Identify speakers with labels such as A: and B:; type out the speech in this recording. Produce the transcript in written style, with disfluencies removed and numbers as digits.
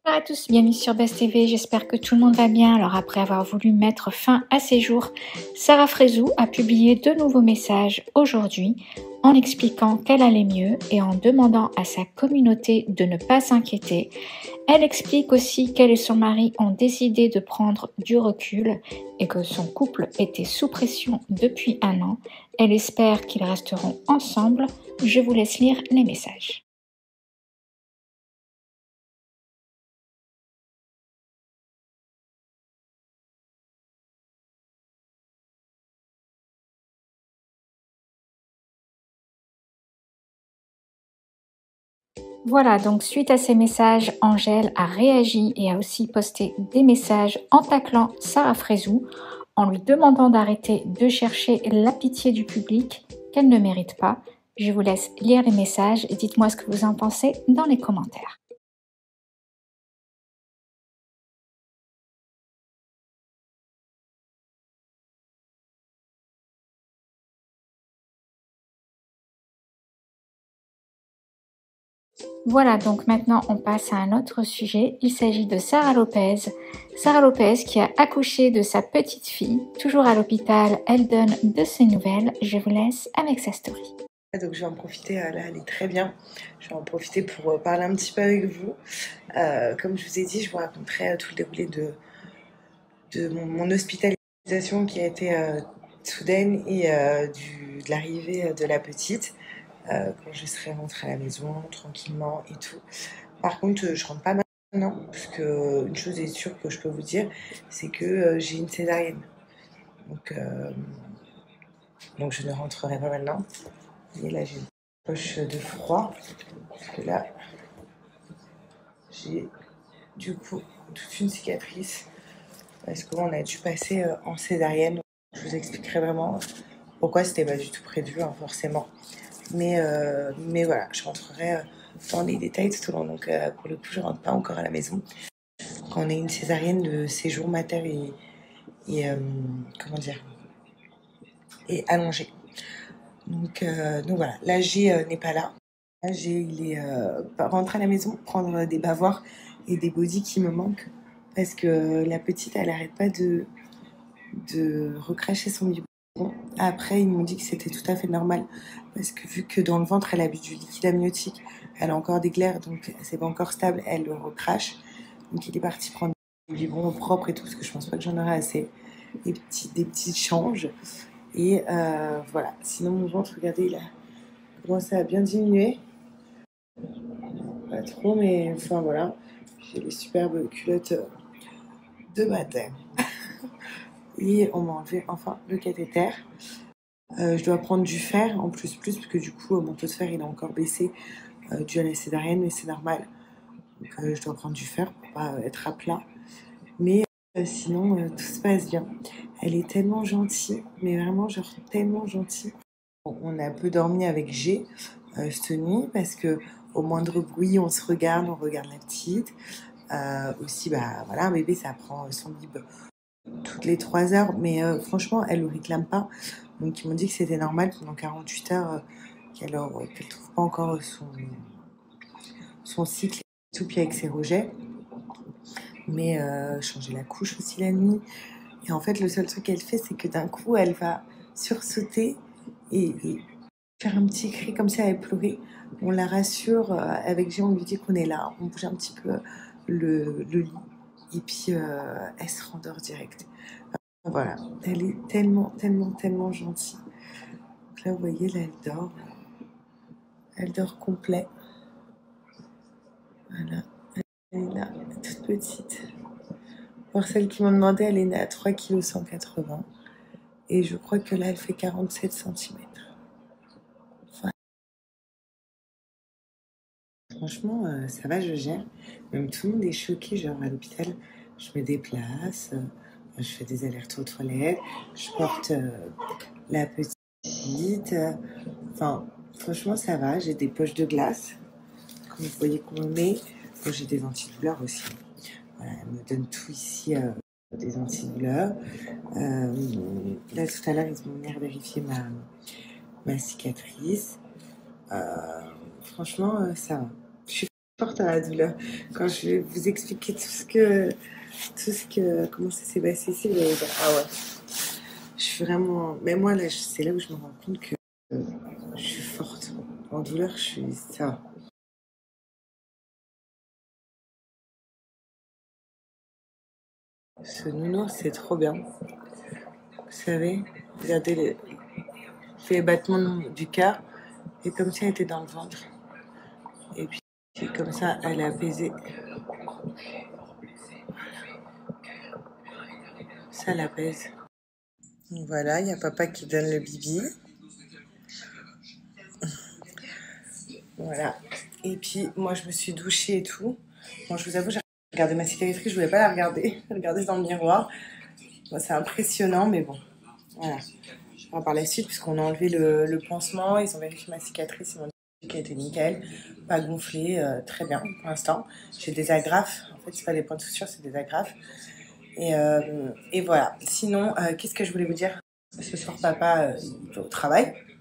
A: Bonjour à tous, bienvenue sur Best TV, j'espère que tout le monde va bien. Alors après avoir voulu mettre fin à ses jours, Sarah Frézou a publié de nouveaux messages aujourd'hui en expliquant qu'elle allait mieux et en demandant à sa communauté de ne pas s'inquiéter. Elle explique aussi qu'elle et son mari ont décidé de prendre du recul et que son couple était sous pression depuis 1 an. Elle espère qu'ils resteront ensemble. Je vous laisse lire les messages. Voilà, donc suite à ces messages, Angèle a réagi et a aussi posté des messages en taclant Sarah Frézou, en lui demandant d'arrêter de chercher la pitié du public qu'elle ne mérite pas. Je vous laisse lire les messages et dites-moi ce que vous en pensez dans les commentaires. Voilà, donc maintenant on passe à un autre sujet. Il s'agit de Sarah Lopez. Sarah Lopez qui a accouché de sa petite fille, toujours à l'hôpital. Elle donne de ses nouvelles. Je vous laisse avec sa story.
B: Donc je vais en profiter, là elle est très bien, je vais en profiter pour parler un petit peu avec vous. Comme je vous ai dit, je vous raconterai tout le déroulé de mon hospitalisation qui a été soudaine et de l'arrivée de la petite, quand je serai rentrée à la maison tranquillement et tout. Par contre, je rentre pas maintenant, parce que une chose est sûre que je peux vous dire, c'est que j'ai une césarienne. Donc je ne rentrerai pas maintenant. Et là j'ai une poche de froid, parce que là j'ai du coup toute une cicatrice parce qu'on a dû passer en césarienne. Je vous expliquerai vraiment pourquoi c'était pas du tout prévu, hein, forcément. Mais voilà, je rentrerai dans les détails tout au long. Donc pour le coup, je rentre pas encore à la maison. Quand on a une césarienne, le séjour mater est comment dire, est allongé. Donc voilà, l'AG n'est pas là. L'AG, il est rentré à la maison, prendre des bavoirs et des bodys qui me manquent. Parce que la petite, elle arrête pas de recracher son biberon. Après, ils m'ont dit que c'était tout à fait normal. Parce que vu que dans le ventre, elle a bu du liquide amniotique, elle a encore des glaires, donc c'est pas encore stable, elle le recrache. Donc il est parti prendre des biberons propres et tout, parce que je pense pas que j'en aurai assez. Des petits changes. Et voilà. Sinon, mon ventre, regardez, il a commencé à bien diminuer. Pas trop, mais enfin voilà. J'ai les superbes culottes de matin. Et on m'a enlevé enfin le cathéter. Je dois prendre du fer en plus, parce que du coup, mon taux de fer il a encore baissé dû à la césarienne, mais c'est normal. Donc je dois prendre du fer pour pas être à plat. Mais sinon, tout se passe bien. Elle est tellement gentille, mais vraiment, genre tellement gentille. On a peu dormi avec G cette nuit parce que au moindre bruit, on se regarde, on regarde la petite. Aussi, bah voilà, un bébé, ça prend son bib toutes les 3 heures, mais franchement, elle ne le réclame pas. Donc, ils m'ont dit que c'était normal pendant 48 heures qu'elle ne trouve pas encore son cycle et tout, puis avec ses rejets. Mais changer la couche aussi la nuit. Et en fait, le seul truc qu'elle fait, c'est que d'un coup, elle va sursauter et faire un petit cri comme ça, elle pleurer. On la rassure, avec G, on lui dit qu'on est là. On bouge un petit peu le lit. Et puis, elle se rendort direct. Voilà, elle est tellement, tellement, tellement gentille. Donc là, vous voyez, là, elle dort. Elle dort complet. Voilà, elle est là, toute petite. Pour celles qui m'ont demandé, elle est née à 3,180 kg. Et je crois que là, elle fait 47 cm. Enfin, franchement, ça va, je gère. Même tout le monde est choqué, genre à l'hôpital, je me déplace, je fais des allers-retours aux toilettes, je porte la petite. Enfin, franchement, ça va. J'ai des poches de glace, comme vous voyez qu'on me met. Bon, j'ai des antidouleurs aussi. Voilà, elle me donne tout ici, des antidouleurs. Là, tout à l'heure, ils vont venir vérifier ma cicatrice. Franchement, ça va. Je suis Forte à la douleur. Quand je vais vous expliquer comment ça s'est passé ici, vous allez dire, ah ouais, je suis vraiment, mais moi là, c'est là où je me rends compte que je suis forte. En douleur, je suis ça. Ce nounours, c'est trop bien. Vous savez, regardez les battements du cœur, et comme si elle était dans le ventre. Et puis, comme ça, elle est apaisée. Ça l'apaise. Voilà, il y a papa qui donne le bibi. Voilà. Et puis, moi, je me suis douchée et tout. Bon, je vous avoue, j'ai regardé ma cicatrice, je voulais pas la regarder. Regarder dans le miroir. Bon, c'est impressionnant, mais bon. Voilà. Enfin, par la suite, puisqu'on a enlevé le pansement, ils ont vérifié ma cicatrice, ils m'ont dit qu'elle était nickel, pas gonflée, très bien pour l'instant. J'ai des agrafes, en fait, c'est pas des points de suture, c'est des agrafes. Et voilà. Sinon, qu'est-ce que je voulais vous dire? Ce soir, papa, il va au travail.